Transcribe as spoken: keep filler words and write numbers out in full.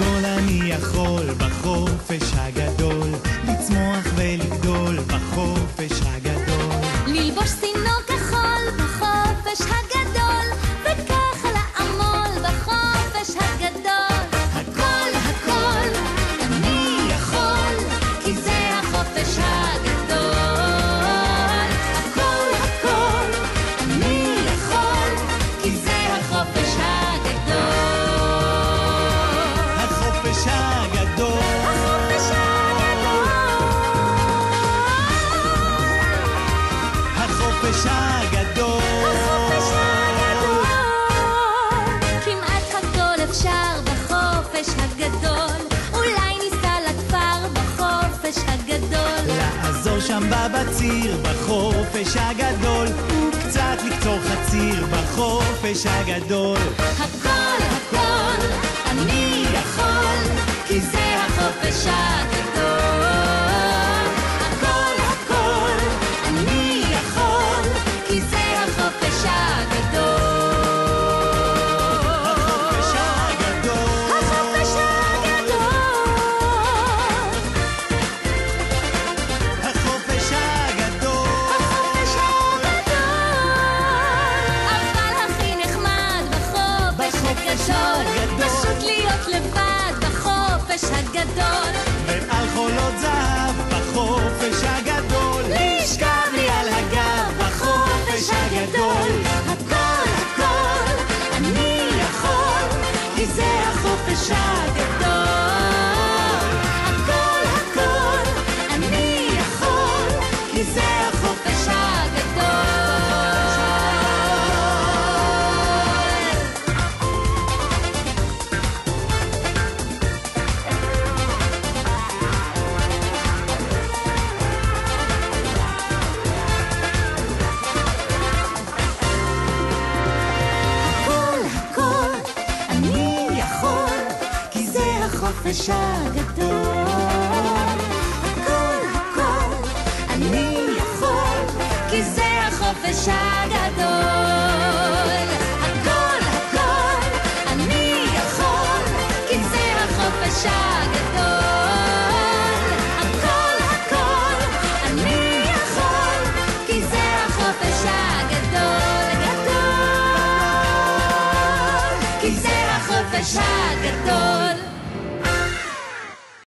הכל אני יכול בחופש הגדול, לצמוח ולגדול בחופש הגדול, ללבוש סינור כחול בחופש הגדול, וככה לעמול בחופש הגדול. הכל הכל אני יכול, כי זה החופש הגדול. הכל הכל אני יכול, כי זה החופש הגדול. החופש הגדול, החופש הגדול, החופש הגדול, החופש הגדול. כמעט הכל אפשר בחופש הגדול, אולי ניסע לכפר בחופש הגדול, לעזור שם בבציר בחופש הגדול, וקצת לקצור חציר בחופש הגדול. הכל הכל אני יכול, כי זה החופש הגדול. הכל הכל אני יכול, כי זה החופש הגדול. החופש הגדול, החופש הגדול, החופש הגדול, החופש הגדול. אבל הכי נחמד בחופש הגדול, פשוט להיות לבד בחופש הגדול, ועל חולות זהב בחופש הגדול, לשכב לי על הגב בחופש הגדול. הכל הכל אני יכול, כי זה החופש הגדול. הכל הכל אני יכול, כי זה החופש הגדול. הכל הכל אני יכול, כי זה החופש הגדול. הכל הכל אני יכול, כי זה החופש הגדול. הכל הכל אני יכול, כי זה החופש הגדול.